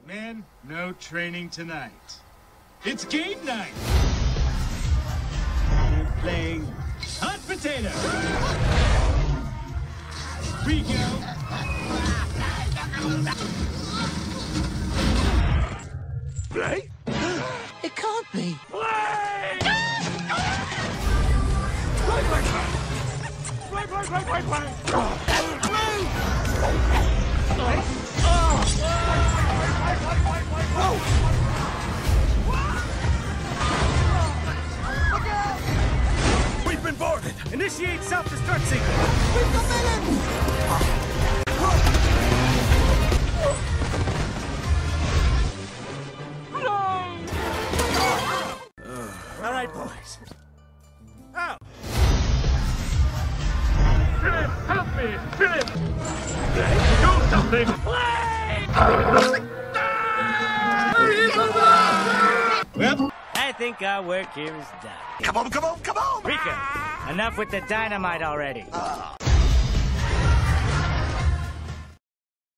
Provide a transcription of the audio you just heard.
Men, no training tonight. It's game night! We're playing hot potato! We go! Play? It can't be. Play! We've been boarded! Initiate self-destruct sequence! We've got villains! All right, boys. Oh! Philip, help me! Philip! Do something! Well, I think our work here is done. Come on, come on, come on! Rika, enough with the dynamite already.